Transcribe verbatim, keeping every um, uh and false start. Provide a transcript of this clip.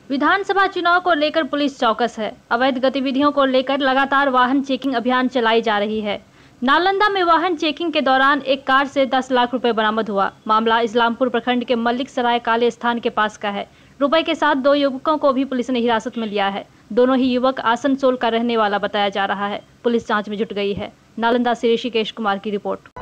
विधानसभा चुनाव को लेकर पुलिस चौकस है। अवैध गतिविधियों को लेकर लगातार वाहन चेकिंग अभियान चलाई जा रही है। नालंदा में वाहन चेकिंग के दौरान एक कार से दस लाख रुपए बरामद हुआ। मामला इस्लामपुर प्रखंड के मल्लिक सराय काले स्थान के पास का है। रुपए के साथ दो युवकों को भी पुलिस ने हिरासत में लिया है। दोनों ही युवक आसनसोल का रहने वाला बताया जा रहा है। पुलिस जांच में जुट गई है। नालंदा से ऋषिकेश कुमार की रिपोर्ट।